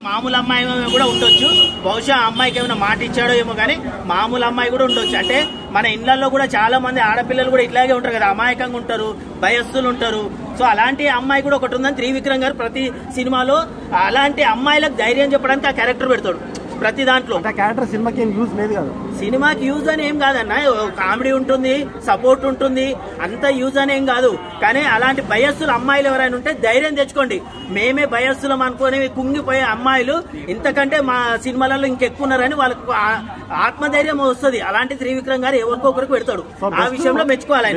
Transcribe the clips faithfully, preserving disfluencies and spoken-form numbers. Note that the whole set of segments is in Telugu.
మామూలు అమ్మాయి కూడా ఉండొచ్చు, బహుశా అమ్మాయికి ఏమైనా మాట ఇచ్చాడో ఏమో కానీ మామూలు అమ్మాయి కూడా ఉండొచ్చు. అంటే మన ఇళ్లలో కూడా చాలా మంది ఆడపిల్లలు కూడా ఇట్లాగే ఉంటారు కదా, అమాయకంగా ఉంటారు, భయస్తులు ఉంటారు. సో అలాంటి అమ్మాయి కూడా ఒకటి ఉందని త్రివిక్రమ్ గారు ప్రతి సినిమాలో అలాంటి అమ్మాయిలకు ధైర్యం చెప్పడానికి ఆ క్యారెక్టర్ పెడతాడు ప్రతి దాంట్లో. క్యారెక్టర్ సినిమాకి ఏం యూజ్ లేదు కదా, సినిమాకి యూజ్ అని ఏం కాదన్న, కామెడీ ఉంటుంది, సపోర్ట్ ఉంటుంది, అంత యూజ్ అని ఏం కాదు. కానీ అలాంటి భయస్తులు అమ్మాయిలు ఎవరైనా ఉంటే ధైర్యం తెచ్చుకోండి. మేమే భయస్తులం అనుకుని కుంగిపోయే అమ్మాయిలు ఇంతకంటే మా సినిమాలలో ఇంకెక్కువ ఉన్నారని వాళ్ళకు ఆత్మధైర్యం వస్తుంది. అలాంటి త్రివిక్రమ్ గారు ఎవరికో ఒకరికి పెడతాడు. ఆ విషయంలో మెచ్చుకోవాలి.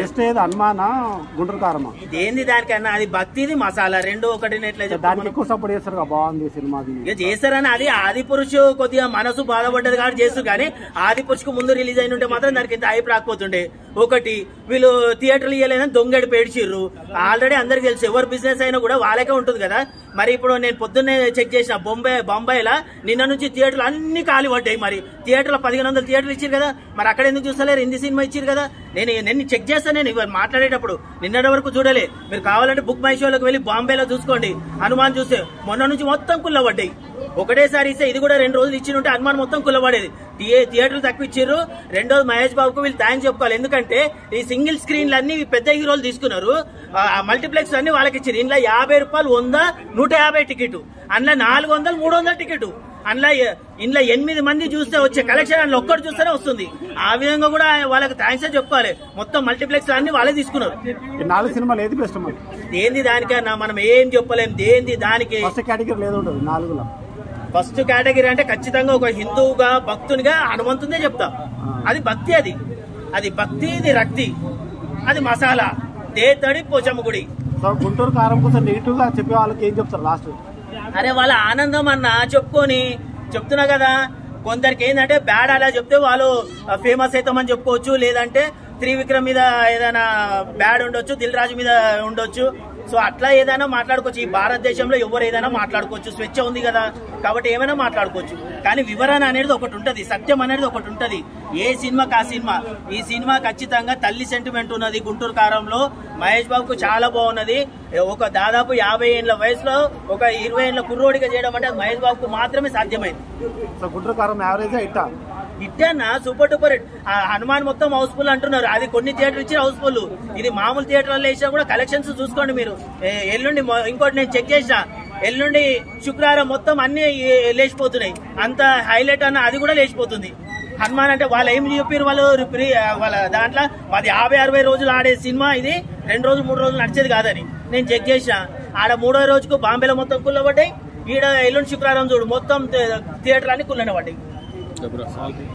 గుంటూరు కారం ఏంది దానికన్నా, అది భక్తిది మసాలా రెండు ఒకటి సపోర్ట్ చేస్తారు, బాగుంది సినిమా ఇక చేస్తారని. అది ఆది పురుషు కొద్దిగా మనసు బాధపడ్డది కాబట్టి చేస్తారు. కానీ ఆది పురుషుకు ముందు రిలీజ్ అయిన ఉంటే మాత్రం దానికి ఇంత హైప్ రాకపోతుండే. ఒకటి వీళ్ళు థియేటర్లు ఇవ్వలేదని దొంగడి పేడ్చిర్రు. ఆల్రెడీ అందరికి తెలుసు, ఎవరు బిజినెస్ అయినా కూడా వాళ్ళకే ఉంటుంది కదా. మరి ఇప్పుడు నేను పొద్దున్నే చెక్ చేసిన బొంబాయి బొంబాయిలో నిన్న నుంచి థియేటర్లు అన్ని ఖాళీ పడ్డాయి. మరి థియేటర్లో పదిహేను వందల థియేటర్లు ఇచ్చారు కదా, మరి అక్కడ ఎందుకు చూస్తలేరు? హిందీ సినిమా ఇచ్చారు కదా. నేను నేను చెక్ చేస్తాను, నేను ఇవాళ మాట్లాడేటప్పుడు నిన్నటి వరకు చూడలే. మీరు కావాలంటే బుక్ మై షోలోకి వెళ్ళి బాంబేలో చూసుకోండి. హనుమాన్ చూస్తే మొన్న నుంచి మొత్తం కుల్లబడ్డాయి. ఒకటేసారి ఇస్తే ఇది కూడా రెండు రోజులు ఇచ్చి ఉంటే హనుమాన్ మొత్తం కుల్లబడేది. థియేటర్లు తక్కువ ఇచ్చారు. రెండోది మహేష్ బాబుకు వీళ్ళు థ్యాంక్స్ చెప్పుకోవాలి. ఎందుకంటే ఈ సింగిల్ స్క్రీన్లు అన్ని పెద్ద హీరోలు తీసుకున్నారు, మల్టీప్లెక్స్ అన్ని వాళ్ళకి ఇచ్చారు. ఇంట్లో యాభై రూపాయలు వంద నూట యాభై టికెట్, అందులో నాలుగు వందలు మూడు వందల టికెట్, అందులో ఇంట్లో ఎనిమిది మంది చూస్తే వచ్చే కలెక్షన్ అందులో ఒక్కటి చూస్తేనే వస్తుంది. ఆ విధంగా కూడా వాళ్ళకి థ్యాంక్స్ చెప్పుకోవాలి. మొత్తం మల్టీప్లెక్స్ అన్ని వాళ్ళే తీసుకున్నారు. నాలుగు సినిమాలు ఏది బెస్ట్? ఏంది దానికన్నా మనం ఏం చెప్పలేం. దేంది దానికి నాలుగులో ఫస్ట్ కేటగిరీ అంటే ఖచ్చితంగా ఒక హిందువుగా భక్తునిగా హనుమంతుందే చెప్తా. అది భక్తి, అది అది భక్తి, ఇది రక్తి, అది మసాలా, దేతడి పోచమ్మ గుడి. గుంటూరు కారం కోసం నెగిటివ్ గా చెప్పే వాళ్ళకి ఏం చెప్తారు లాస్ట్? అరే వాళ్ళ ఆనందం అన్న చెప్పుకొని చెప్తున్నా కదా. కొందరికి ఏంటంటే బ్యాడ్ అలా చెప్తే వాళ్ళు ఫేమస్ అవుతామని చెప్పుకోవచ్చు. లేదంటే త్రివిక్రమ్ మీద ఏదైనా బ్యాడ్ ఉండొచ్చు, దిల్ రాజు మీద ఉండొచ్చు. సో అట్లా ఏదైనా మాట్లాడుకోవచ్చు. ఈ భారతదేశంలో ఎవరు ఏదైనా మాట్లాడుకోవచ్చు, స్వేచ్ఛ ఉంది కదా, కాబట్టి ఏమైనా మాట్లాడుకోవచ్చు. కానీ వివరణ అనేది ఒకటి ఉంటది, సత్యం అనేది ఒకటి ఉంటది. ఏ సినిమాకి ఆ సినిమా. ఈ సినిమా ఖచ్చితంగా తల్లి సెంటిమెంట్ ఉన్నది. గుంటూరు కారంలో మహేష్ బాబుకు చాలా బాగున్నది. ఒక దాదాపు యాభై ఏళ్ల వయసులో ఒక ఇరవై ఏళ్ల కుర్రోడిగా చేయడం అంటే మహేష్ బాబుకు మాత్రమే సాధ్యమైంది. గుంటూరు కారం యావరేజ్ ఇట్టా ఇట్టన్నా సూపర్ డూపర్ హిట్. హనుమాన్ మొత్తం హౌస్ఫుల్ అంటున్నారు. అది కొన్ని థియేటర్ ఇచ్చి హౌస్ఫుల్. ఇది మామూలు థియేటర్లో వేసినా కూడా కలెక్షన్స్ చూసుకోండి మీరు. ఎల్లుండి ఇంకోటి నేను చెక్ చేసిన, ఎల్లుండి శుక్రవారం మొత్తం అన్ని లేచిపోతున్నాయి. అంత హైలైట్ అన్న అది కూడా లేచిపోతుంది. హనుమాన్ అంటే వాళ్ళు ఏం చెప్పారు, వాళ్ళు వాళ్ళ దాంట్లో అది యాభై అరవై రోజులు ఆడే సినిమా, ఇది రెండు రోజులు మూడు రోజులు నడిచేది కాదని నేను చెక్ చేసిన. ఆడ మూడో రోజుకు బాంబేలో మొత్తం కుల్లబడ్డాయి. ఈడ ఎల్లుండి శుక్రవారం చూడు మొత్తం థియేటర్ అన్ని కుల్లనే పడ్డాయి.